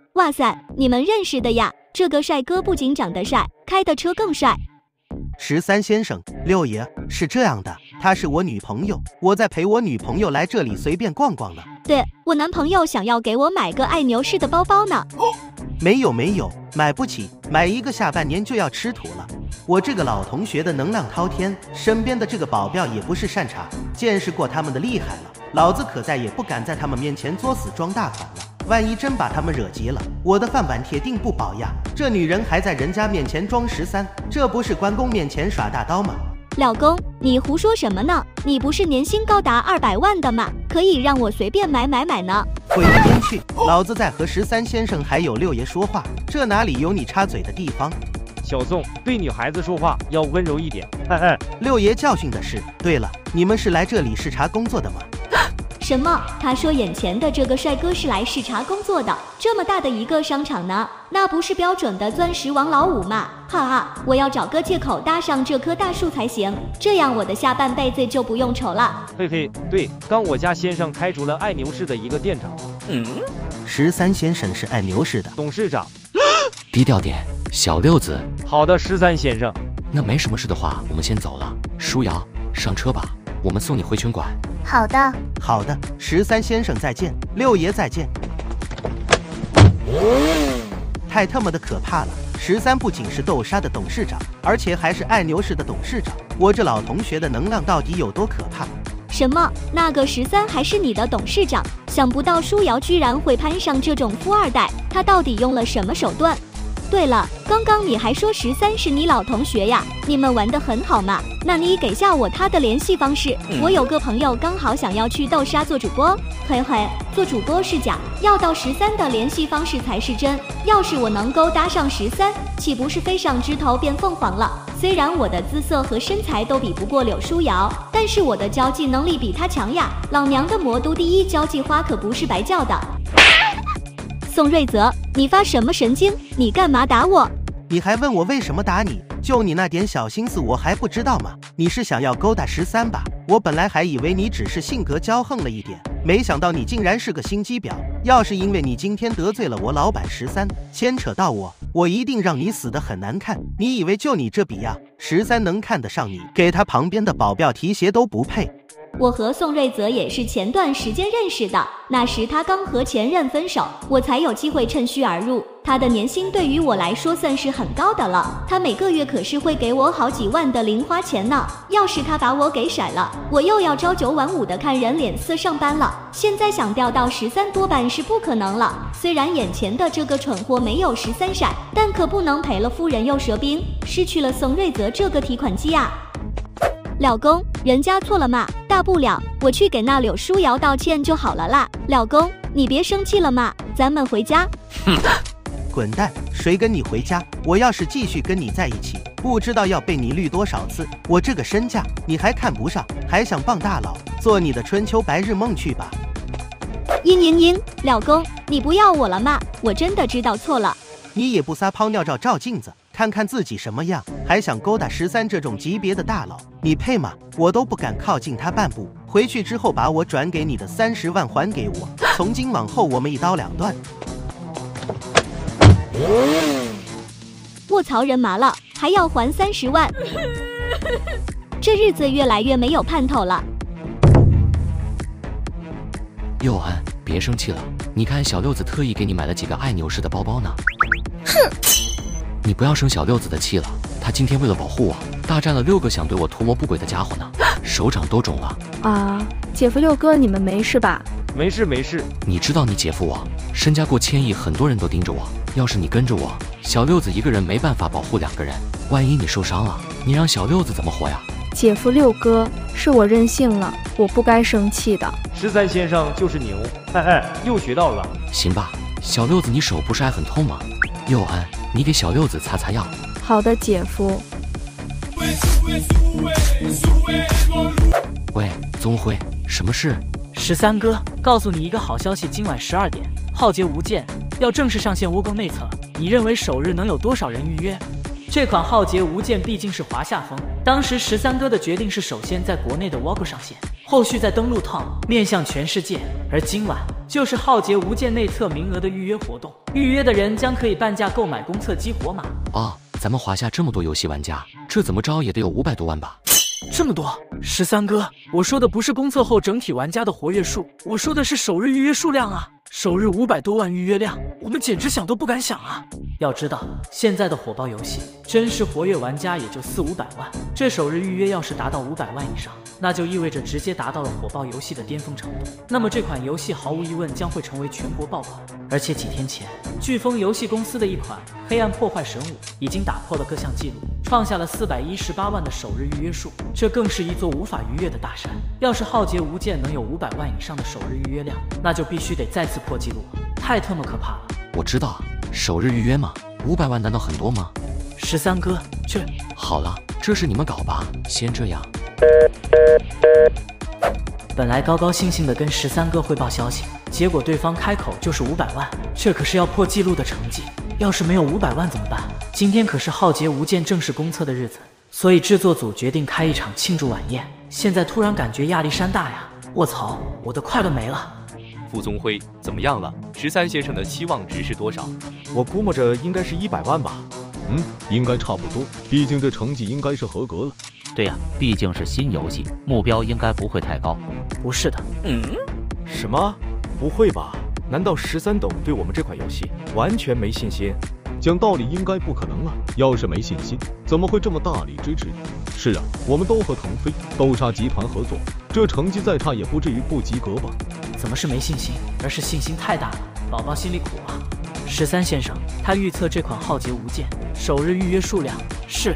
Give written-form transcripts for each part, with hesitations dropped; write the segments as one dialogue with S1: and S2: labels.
S1: 哇塞，你们认识的呀？这个帅哥不仅长得帅，开的车更帅。
S2: 13先生，六爷，是这样的，她是我女朋友，我在陪我女朋友来这里随便逛逛呢。
S1: 对，我男朋友想要给我买个爱牛式的包包呢。
S2: 没有，买不起，买一个下半年就要吃土了。我这个老同学的能量滔天，身边的这个保镖也不是善茬，见识过他们的厉害了，老子可再也不敢在他们面前作死装大款了。万一真把他们惹急了，我的饭碗铁定不保呀！这女人还在人家面前装13，这不是关公面前耍大刀吗？
S1: 老公，你胡说什么呢？你不是年薪高达200万的吗？可以让我随便买呢。
S2: 回一边去，老子在和13先生还有六爷说话，这哪里有你插嘴的地方？
S3: 小宋，对女孩子说话要温柔一点。
S2: 六爷教训的是。对了，你们是来这里视察工作的吗？
S1: 什么？他说眼前的这个帅哥是来视察工作的？这么大的一个商场呢，那不是标准的钻石王老五吗？哈哈，我要找个借口搭上这棵大树才行，这样我的下半辈子就不用愁了。
S3: 嘿嘿，对，刚我家先生开除了爱牛市的一个店长。
S2: 13先生是爱牛市的
S3: 董事长。
S4: 低调点，小六子。
S3: 好的，13先生。
S4: 那没什么事的话，我们先走了。舒瑶，上车吧，我们送你回拳馆。
S5: 好的
S2: ，13先生再见，六爷再见。太他妈的可怕了！13不仅是豆沙的董事长，而且还是爱牛市的董事长。我这老同学的能量到底有多可怕？
S1: 什么？那个13还是你的董事长？想不到舒瑶居然会攀上这种富二代，他到底用了什么手段？对了，刚刚你还说13是你老同学呀？你们玩得很好嘛？那你给下我他的联系方式，我有个朋友刚好想要去豆沙做主播。嘿嘿，做主播是假，要到13的联系方式才是真。要是我能勾搭上13，岂不是飞上枝头变凤凰了？虽然我的姿色和身材都比不过柳舒瑶，但是我的交际能力比她强呀！老娘的魔都第1交际花可不是白叫的。宋瑞泽，你发什么神经？你干嘛打我？
S2: 你还问我为什么打你？就你那点小心思我还不知道吗？你是想要勾搭13吧？我本来还以为你只是性格骄横了一点，没想到你竟然是个心机婊。要是因为你今天得罪了我老板13，牵扯到我一定让你死得很难看。你以为就你这逼样，13能看得上你，给他旁边的保镖提鞋都不配。
S1: 我和宋瑞泽也是前段时间认识的，那时他刚和前任分手，我才有机会趁虚而入。他的年薪对于我来说算是很高的了，他每个月可是会给我好几万的零花钱呢。要是他把我给甩了，我又要朝9晚5的看人脸色上班了。现在想调到13多半是不可能了。虽然眼前的这个蠢货没有13帅，但可不能赔了夫人又折兵，失去了宋瑞泽这个提款机啊。老公，人家错了嘛，大不了我去给那柳舒瑶道歉就好了啦。老公，你别生气了嘛，咱们回家。
S2: 滚蛋，谁跟你回家？我要是继续跟你在一起，不知道要被你绿多少次。我这个身价你还看不上，还想傍大佬，做你的春秋白日梦去吧。
S1: 老公，你不要我了嘛，我真的知道错了。
S2: 你也不撒泡尿照镜子，看看自己什么样，还想勾搭13这种级别的大佬，你配吗？我都不敢靠近他半步。回去之后把我转给你的30万还给我，从今往后我们一刀两断。
S1: 卧槽，人麻了，还要还30万，这日子越来越没有盼头了。
S4: 佑安，别生气了，你看小六子特意给你买了几个爱牛式的包包呢。
S5: 哼，
S4: 你不要生小六子的气了，他今天为了保护我，大战了6个想对我图谋不轨的家伙呢，手掌都肿了。
S6: 啊，姐夫六哥，你们没事吧？
S3: 没事。
S4: 你知道你姐夫我身家过千亿，很多人都盯着我，要是你跟着我，小六子一个人没办法保护2个人，万一你受伤了，你让小六子怎么活呀？
S6: 姐夫六哥，是我任性了，我不该生气的。
S3: 13先生就是牛，又学到了。
S4: 行吧，小六子，你手不是还很痛吗？佑安，你给小六子擦擦药。
S6: 好的，姐夫。
S4: 喂，宗辉，什么事
S7: ？13哥，告诉你一个好消息，今晚12点，浩劫无间要正式上线窝沟内测，你认为首日能有多少人预约？这款浩劫无间毕竟是华夏风，当时13哥的决定是首先在国内的 WOGO 上线， 后续再登录趟，面向全世界。而今晚就是浩劫无间内测名额的预约活动，预约的人将可以半价购买公测激活码。
S4: 哦，咱们华夏这么多游戏玩家，这怎么着也得有500多万吧？
S7: 这么多，13哥，我说的不是公测后整体玩家的活跃数，我说的是首日预约数量啊！首日500多万预约量，我们简直想都不敢想啊！要知道，现在的火爆游戏，真实活跃玩家也就400-500万，这首日预约要是达到500万以上，那就意味着直接达到了火爆游戏的巅峰程度。那么这款游戏毫无疑问将会成为全国爆款。而且几天前，飓风游戏公司的一款《黑暗破坏神5》已经打破了各项纪录，创下了418万的首日预约数，这更是一座无法逾越的大山。要是浩劫无间能有500万以上的首日预约量，那就必须得再次破纪录了，太特么可怕了。
S4: 我知道啊，首日预约嘛，500万难道很多吗
S7: ？13哥，这
S4: 好了，这是你们搞吧，先这样。
S7: 本来高高兴兴的跟13哥汇报消息，结果对方开口就是500万，这可是要破纪录的成绩。要是没有500万怎么办？今天可是浩劫无间正式公测的日子，所以制作组决定开一场庆祝晚宴。现在突然感觉压力山大呀！卧槽，我的快乐没了。
S5: 傅宗辉，怎么样了？13先生的期望值是多少？
S8: 我估摸着应该是100万吧。
S9: 应该差不多，毕竟这成绩应该是合格了。
S10: 对呀，毕竟是新游戏，目标应该不会太高。
S7: 不是的。
S8: 什么？不会吧？难道13董对我们这款游戏完全没信心？
S9: 讲道理应该不可能啊，要是没信心，怎么会这么大力支持？是啊，我们都和腾飞、豆沙集团合作，这成绩再差也不至于不及格吧？
S7: 怎么是没信心，而是信心太大了，宝宝心里苦啊。13先生，他预测这款浩劫无间首日预约数量是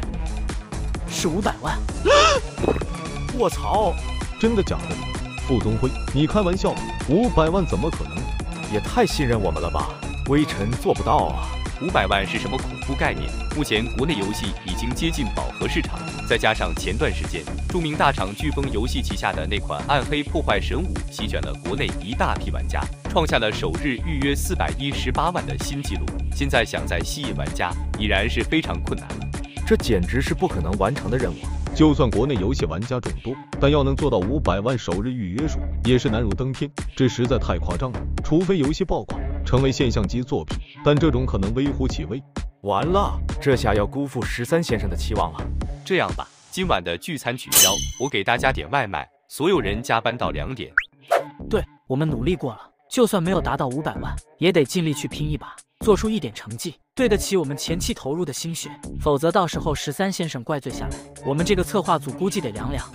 S7: 500万。
S8: 卧槽！
S9: 真的假的？傅宗辉，你开玩笑吗？500万怎么可能？
S8: 也太信任我们了吧？微臣做不到啊
S5: ！500万是什么恐怖概念？目前国内游戏已经接近饱和市场，再加上前段时间著名大厂飓风游戏旗下的那款《暗黑破坏神5》席卷了国内一大批玩家，创下了首日预约418万的新纪录。现在想再吸引玩家，已然是非常困难了。
S8: 这简直是不可能完成的任务。
S9: 就算国内游戏玩家众多，但要能做到500万首日预约数，也是难如登天。这实在太夸张了。除非游戏爆款，成为现象级作品，但这种可能微乎其微。
S8: 完了，这下要辜负13先生的期望了。
S5: 这样吧，今晚的聚餐取消，我给大家点外卖，所有人加班到2点。
S7: 对，我们努力过了，就算没有达到500万，也得尽力去拼一把，做出一点成绩，对得起我们前期投入的心血。否则到时候13先生怪罪下来，我们这个策划组估计得凉凉。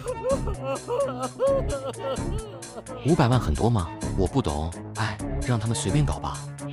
S4: 500万很多吗？我不懂，让他们随便搞吧。